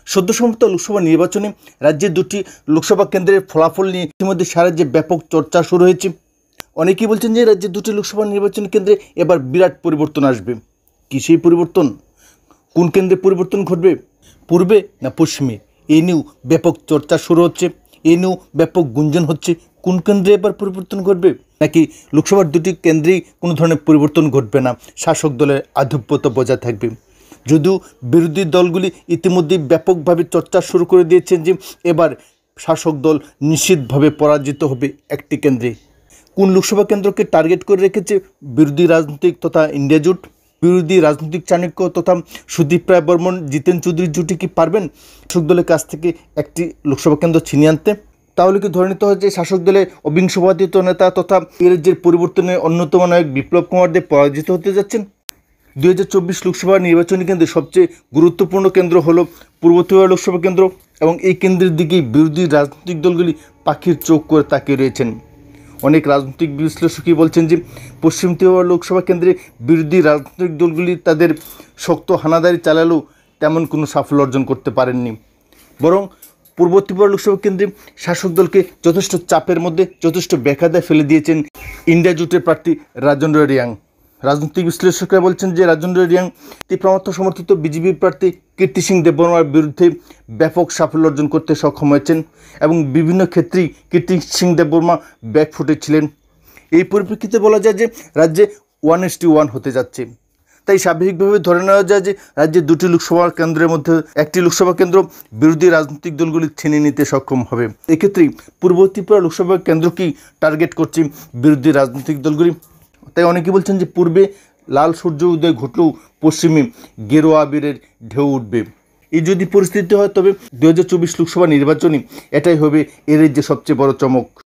সদ্য সমাপ্ত লোকসভা নির্বাচনে রাজ্যের দুটি লোকসভা কেন্দ্রের ফলাফল নিয়ে ইতিমধ্যে সারা রাজ্যে ব্যাপক চর্চা শুরু হয়েছে। অনেকেই বলছেন যে রাজ্যের দুটি লোকসভা নির্বাচন কেন্দ্রে এবার বিরাট পরিবর্তন আসবে। কী সেই পরিবর্তন? কোন কেন্দ্রে পরিবর্তন ঘটবে, পূর্বে না পশ্চিমে? এই নিয়েও ব্যাপক চর্চা শুরু হচ্ছে, এই নিয়েও ব্যাপক গুঞ্জন হচ্ছে। কোন কেন্দ্রে এবার পরিবর্তন ঘটবে, নাকি লোকসভার দুটি কেন্দ্রেই কোনো ধরনের পরিবর্তন ঘটবে না, শাসক দলের আধিপত্য বজায় থাকবে? যদিও বিরোধী দলগুলি ইতিমধ্যেই ব্যাপকভাবে চর্চা শুরু করে দিয়েছেন যে এবার শাসক দল নিশ্চিতভাবে পরাজিত হবে একটি কেন্দ্রে। কোন লোকসভা কেন্দ্রকে টার্গেট করে রেখেছে বিরোধী রাজনৈতিক তথা ইন্ডিয়া জোট? বিরোধী রাজনৈতিক চাণক্য তথা সুদীপ রায় বর্মন, জিতেন চৌধুরীর জুটি কি পারবেন শাসক দলের কাছ থেকে একটি লোকসভা কেন্দ্র ছিনিয়ে আনতে? তাহলে কি ধরে নিতে হয় যে শাসক দলের অবিংশবাদিত নেতা তথা এই রাজ্যের পরিবর্তনের অন্যতম নায়ক বিপ্লব কুমার দেব পরাজিত হতে যাচ্ছেন? 2024 লোকসভা নির্বাচনী কেন্দ্রে সবচেয়ে গুরুত্বপূর্ণ কেন্দ্র হলো পূর্ব ত্রিপুরা লোকসভা কেন্দ্র, এবং এই কেন্দ্রের দিকেই বিরোধী রাজনৈতিক দলগুলি পাখির চোখ করে তাকিয়ে রয়েছেন। অনেক রাজনৈতিক বিশ্লেষকই বলছেন যে পশ্চিম ত্রিপুরা লোকসভা কেন্দ্রে বিরোধী রাজনৈতিক দলগুলি তাদের শক্ত হানাদারি চালালেও তেমন কোনো সাফল্য অর্জন করতে পারেননি, বরং পূর্ব ত্রিপুরা লোকসভা কেন্দ্রে শাসক দলকে যথেষ্ট চাপের মধ্যে, যথেষ্ট বেকায়দায় ফেলে দিয়েছেন ইন্ডিয়া জোটের প্রার্থী রাজেন্দ্র রিয়াং। রাজনৈতিক বিশ্লেষকরা বলছেন যে রাজেন্দ্র রিয়াং তীব্রমত সমর্থিত বিজেপি প্রার্থী কীর্তি সিং দেববর্মার বিরুদ্ধে ব্যাপক সাফল্য অর্জন করতে সক্ষম হয়েছেন, এবং বিভিন্ন ক্ষেত্রেই কীর্তি সিং দেববর্মা ব্যাকফুটে ছিলেন। এই পরিপ্রেক্ষিতে বলা যায় যে রাজ্যে 1:1 হতে যাচ্ছে। তাই স্বাভাবিকভাবে ধরে নেওয়া যায় যে রাজ্যের দুটি লোকসভা কেন্দ্রের মধ্যে একটি লোকসভা কেন্দ্র বিরোধী রাজনৈতিক দলগুলি ছিনিয়ে নিতে সক্ষম হবে। এক্ষেত্রেই পূর্ব ত্রিপুরা লোকসভা কেন্দ্রকেই টার্গেট করছে বিরোধী রাজনৈতিক দলগুলি। তাই অনেকে বলছেন যে পূর্বে লাল সূর্য উদয় ঘটলেও পশ্চিমে গেরুয়া আবিরের ঢেউ উঠবে। এই যদি পরিস্থিতি হয় তবে 2024 লোকসভা নির্বাচনে এটাই হবে এর যে সবচেয়ে বড় চমক।